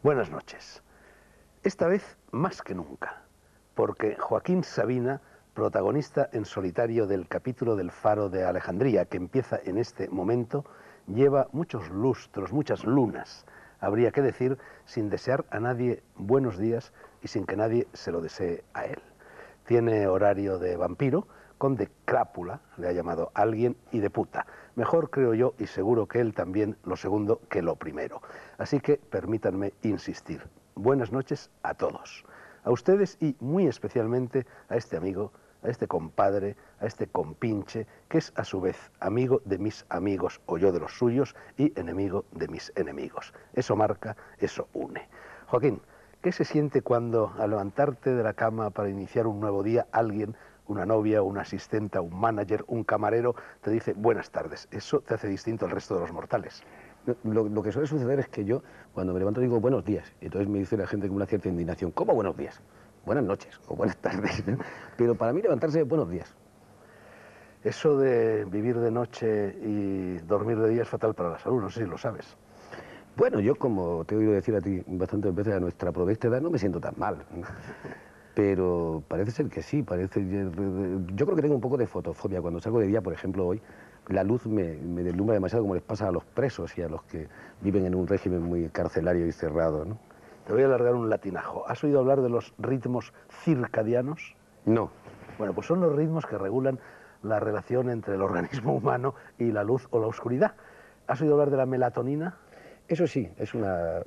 Buenas noches. Esta vez más que nunca, porque Joaquín Sabina, protagonista en solitario del capítulo del Faro de Alejandría, que empieza en este momento, lleva muchos lustros, muchas lunas, habría que decir, sin desear a nadie buenos días y sin que nadie se lo desee a él. Tiene horario de vampiro, con de crápula, le ha llamado alguien, y de puta. Mejor creo yo, y seguro que él también, lo segundo que lo primero. Así que permítanme insistir. Buenas noches a todos. A ustedes y muy especialmente a este amigo, a este compadre, a este compinche, que es a su vez amigo de mis amigos o yo de los suyos y enemigo de mis enemigos. Eso marca, eso une. Joaquín, ¿qué se siente cuando al levantarte de la cama para iniciar un nuevo día alguien, una novia, una asistenta, un manager, un camarero, te dice buenas tardes? Eso te hace distinto al resto de los mortales. Lo que suele suceder es que yo, cuando me levanto, digo buenos días. Y entonces me dice la gente con una cierta indignación, ¿cómo buenos días? Buenas noches o buenas tardes. Pero para mí levantarse es buenos días. Eso de vivir de noche y dormir de día es fatal para la salud, no sé si lo sabes. Bueno, yo, como te he oído decir a ti bastantes veces, a nuestra provesta edad no me siento tan mal. Pero parece ser que sí, yo creo que tengo un poco de fotofobia. Cuando salgo de día, por ejemplo, hoy, la luz me deslumbra demasiado, como les pasa a los presos y a los que viven en un régimen muy carcelario y cerrado, ¿no? Te voy a alargar un latinajo. ¿Has oído hablar de los ritmos circadianos? No. Bueno, pues son los ritmos que regulan la relación entre el organismo humano y la luz o la oscuridad. ¿Has oído hablar de la melatonina? Eso sí, es una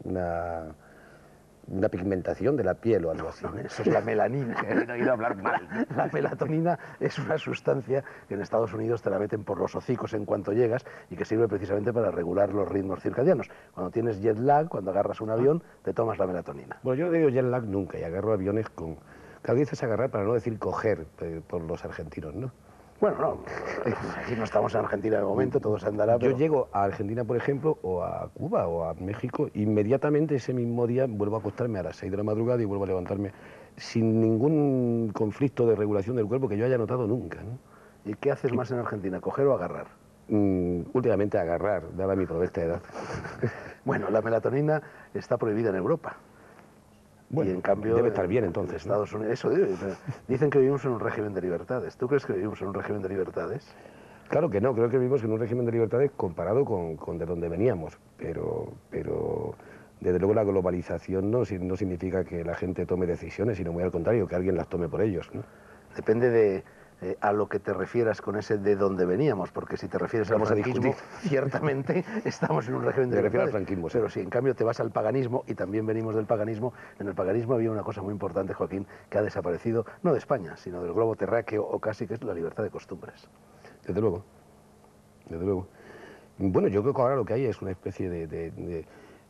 pigmentación de la piel o algo así. No, eso es la melanina. He oído hablar mal. La melatonina es una sustancia que en Estados Unidos te la meten por los hocicos en cuanto llegas y que sirve precisamente para regular los ritmos circadianos. Cuando tienes jet lag, cuando agarras un avión, te tomas la melatonina. Bueno, yo no digo jet lag nunca y agarro aviones con... Cada vez es agarrar para no decir coger por los argentinos, ¿no? Bueno, no, aquí no estamos en Argentina de momento, todo se andará, pero... Yo llego a Argentina, por ejemplo, o a Cuba o a México, inmediatamente ese mismo día vuelvo a acostarme a las 6 de la madrugada y vuelvo a levantarme sin ningún conflicto de regulación del cuerpo que yo haya notado nunca, ¿no? ¿Y qué haces más en Argentina, coger o agarrar? Últimamente agarrar, dada mi provesta edad. Bueno, la melatonina está prohibida en Europa. Bueno, y en cambio, debe estar bien entonces, en Estados Unidos, eso dicen que vivimos en un régimen de libertades. ¿Tú crees que vivimos en un régimen de libertades? Claro que no, creo que vivimos en un régimen de libertades comparado con de donde veníamos, pero desde luego la globalización no significa que la gente tome decisiones, sino muy al contrario, que alguien las tome por ellos, ¿no? Depende de a lo que te refieras con ese de donde veníamos, porque si te refieres al franquismo, ciertamente estamos en un régimen de libertades. Al franquismo, sí. Pero si en cambio te vas al paganismo, y también venimos del paganismo, en el paganismo había una cosa muy importante, Joaquín, que ha desaparecido, no de España, sino del globo terráqueo o casi, que es la libertad de costumbres. Desde luego, desde luego. Bueno, yo creo que ahora lo que hay es una especie de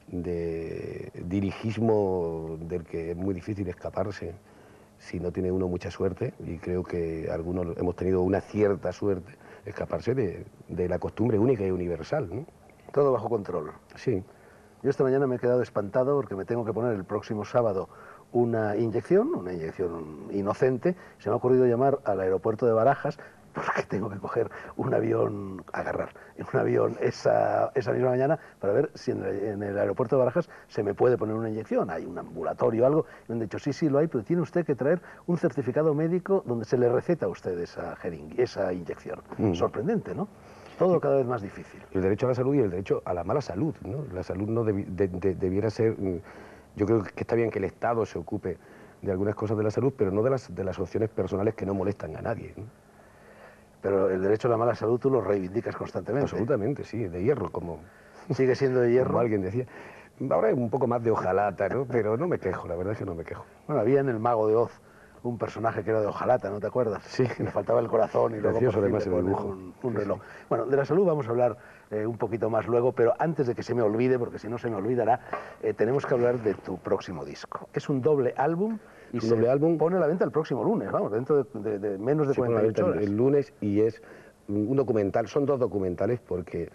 dirigismo del que es muy difícil escaparse si no tiene uno mucha suerte, y creo que algunos hemos tenido una cierta suerte, escaparse de la costumbre única y universal, ¿no? Todo bajo control. Sí. Yo esta mañana me he quedado espantado porque me tengo que poner el próximo sábado una inyección inocente. Se me ha ocurrido llamar al aeropuerto de Barajas porque tengo que coger un avión, agarrar en un avión esa misma mañana para ver si en el aeropuerto de Barajas se me puede poner una inyección. Hay un ambulatorio o algo. Y me han dicho, sí, lo hay, pero tiene usted que traer un certificado médico donde se le receta a usted esa inyección. Sorprendente, ¿no? Todo cada vez más difícil. El derecho a la salud y el derecho a la mala salud, ¿no? La salud no debiera ser... Yo creo que está bien que el Estado se ocupe de algunas cosas de la salud, pero no de las opciones personales que no molestan a nadie, ¿no? Pero el derecho a la mala salud tú lo reivindicas constantemente. Absolutamente, sí, de hierro, como... ¿Sigue siendo de hierro? Como alguien decía. Ahora es un poco más de hojalata, ¿no? Pero no me quejo, la verdad es que no me quejo. Bueno, había en El Mago de Oz un personaje que era de hojalata, ¿no te acuerdas? Sí. Que le faltaba el corazón y luego además le ponen un reloj. Bueno, de la salud vamos a hablar un poquito más luego, pero antes de que se me olvide, porque si no se me olvidará, tenemos que hablar de tu próximo disco. Es un doble álbum y se pone a la venta el próximo lunes, vamos, dentro de menos de 48 horas. El lunes, y es un documental, son dos documentales porque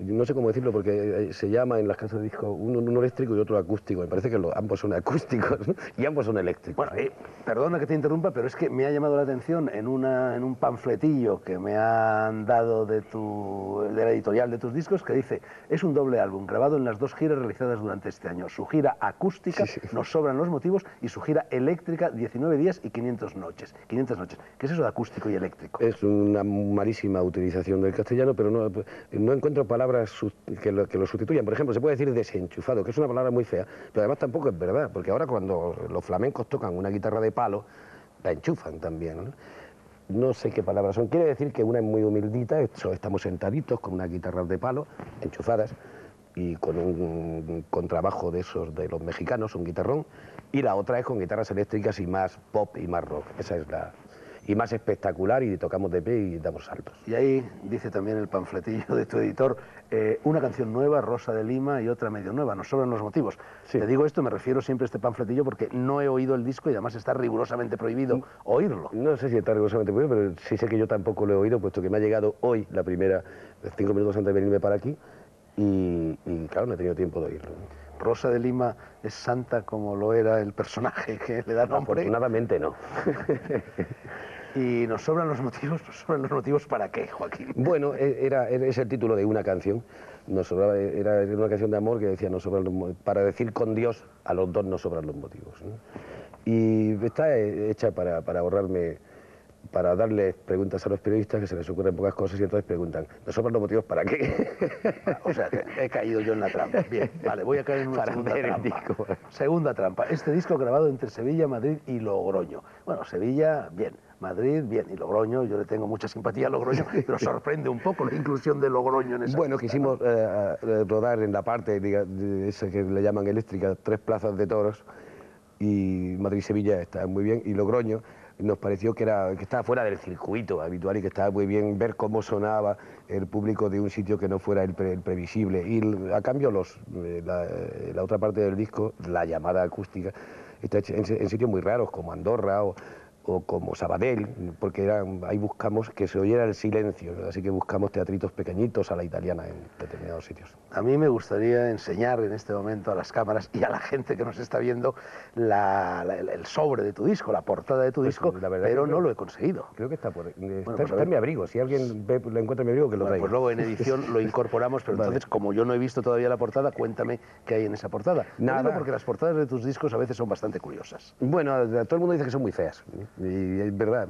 no sé cómo decirlo porque se llama en las casas de disco uno eléctrico y otro acústico. Me parece que ambos son acústicos, ¿no? Y ambos son eléctricos. Bueno, perdona que te interrumpa, pero es que me ha llamado la atención en un panfletillo que me han dado de la editorial de tus discos, que dice: es un doble álbum grabado en las 2 giras realizadas durante este año. Su gira acústica, Sí, sí. Nos sobran los motivos, y su gira eléctrica, 19 días y 500 noches. 500 noches. ¿Qué es eso de acústico y eléctrico? Es una malísima utilización del castellano, pero no encuentro palabras que lo sustituyan. Por ejemplo, se puede decir desenchufado, que es una palabra muy fea, pero además tampoco es verdad, porque ahora cuando los flamencos tocan una guitarra de palo, la enchufan también, ¿no? No sé qué palabras son. Quiere decir que una es muy humildita, estamos sentaditos con unas guitarras de palo, enchufadas, y con un contrabajo de esos de los mexicanos, un guitarrón, y la otra es con guitarras eléctricas y más pop y más rock. Esa es y más espectacular, y tocamos de pie y damos saltos. Y ahí dice también el panfletillo de tu editor, una canción nueva, Rosa de Lima, y otra medio nueva, Nos sobran los motivos. Sí. Te digo esto, me refiero siempre a este panfletillo porque no he oído el disco y además está rigurosamente prohibido oírlo. No sé si está rigurosamente prohibido, pero sí sé que yo tampoco lo he oído, puesto que me ha llegado hoy la primera, 5 minutos antes de venirme para aquí, y claro, no he tenido tiempo de oírlo. Rosa de Lima es santa como lo era el personaje que le da nombre. Afortunadamente no. Y nos sobran los motivos ¿para qué, Joaquín? Bueno, es el título de una canción. Era una canción de amor que decía: para decir con Dios, a los dos nos sobran los motivos, ¿no? Y está hecha para ahorrarme, para darle preguntas a los periodistas, que se les ocurren pocas cosas, y entonces preguntan: ¿nos sobran los motivos para qué? O sea, que he caído yo en la trampa. Bien, vale, voy a caer en una Para segunda hacer el trampa. disco. Segunda trampa. Este disco grabado entre Sevilla, Madrid y Logroño. Bueno, Sevilla, bien. Madrid, bien. Y Logroño, yo le tengo mucha simpatía a Logroño, pero sorprende un poco la inclusión de Logroño en esa Bueno, lista, quisimos ¿no? rodar en la parte esa que le llaman eléctrica, 3 plazas de toros, y Madrid-Sevilla está muy bien, y Logroño nos pareció que estaba fuera del circuito habitual y que estaba muy bien ver cómo sonaba el público de un sitio que no fuera el previsible. Y a cambio la otra parte del disco, la llamada acústica, está hecha en sitios muy raros como Andorra o como Sabadell, porque ahí buscamos que se oyera el silencio, ¿no? Así que buscamos teatritos pequeñitos a la italiana en determinados sitios. A mí me gustaría enseñar en este momento a las cámaras y a la gente que nos está viendo el sobre de tu disco, la portada de tu disco, pero no lo he conseguido. Creo que está Pues está en mi abrigo. Si alguien lo encuentra en mi abrigo, que lo traiga. Pues luego en edición lo incorporamos, pero Vale. entonces, como yo no he visto todavía la portada, cuéntame qué hay en esa portada. Nada. Lo digo porque las portadas de tus discos a veces son bastante curiosas. Bueno, todo el mundo dice que son muy feas, y es verdad.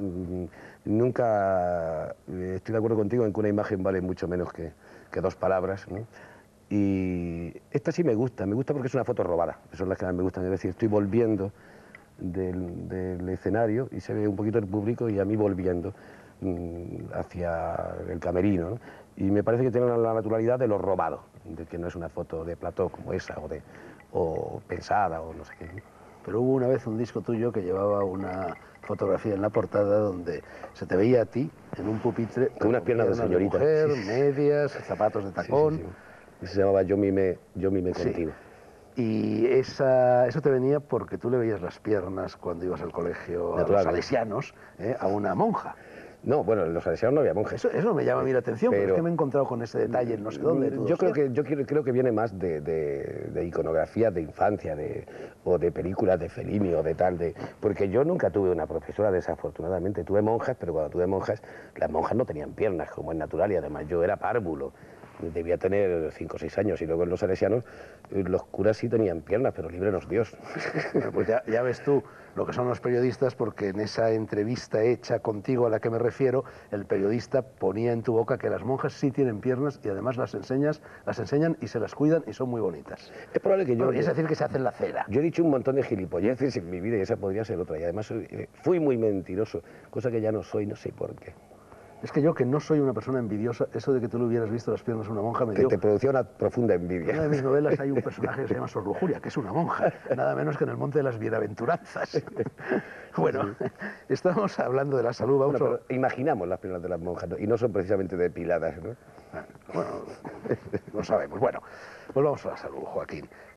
Nunca estoy de acuerdo contigo en que una imagen vale mucho menos que 2 palabras, ¿no? Y esta sí me gusta porque es una foto robada, esas son las que más me gustan. Es decir, estoy volviendo del escenario y se ve un poquito el público y a mí volviendo hacia el camerino, ¿no? Y me parece que tiene la naturalidad de lo robado, de que no es una foto de plató como esa o pensada o no sé qué. Pero hubo una vez un disco tuyo que llevaba una fotografía en la portada donde se te veía a ti en un pupitre con unas piernas de señorita, mujer, sí. medias, zapatos de tacón. Sí. Y se llamaba Yo mime Sí. contigo. Y eso te venía porque tú le veías las piernas cuando ibas al colegio a los salesianos, a una monja. No, bueno, en los salesianos no había monjes. Eso me llama a mí la atención, pero es que me he encontrado con ese detalle en no sé dónde. Yo creo que viene más de iconografía de infancia, o de películas de Fellini o de tal, porque yo nunca tuve una profesora, desafortunadamente. Tuve monjas, pero cuando tuve monjas, las monjas no tenían piernas, como es natural, y además yo era párvulo. Debía tener 5 o 6 años, y luego en los salesianos los curas sí tenían piernas, pero líbrenos Dios. Bueno, pues ya ves tú lo que son los periodistas, porque en esa entrevista hecha contigo a la que me refiero, el periodista ponía en tu boca que las monjas sí tienen piernas y además las enseñan y se las cuidan y son muy bonitas. Es probable que es decir, que se hacen la cera. Yo he dicho un montón de gilipolleces en mi vida, y esa podría ser otra, y además fui muy mentiroso, cosa que ya no soy, no sé por qué. Es que yo, que no soy una persona envidiosa, eso de que tú le hubieras visto las piernas a una monja me dio... Te producía una profunda envidia. En una de mis novelas hay un personaje que se llama Sor Lujuria, que es una monja, nada menos que en el Monte de las Bienaventuranzas. Bueno, estamos hablando de la salud. Pero imaginamos las piernas de las monjas, ¿no? Y no son precisamente depiladas, ¿no? Bueno, no sabemos. Bueno, volvamos a la salud, Joaquín.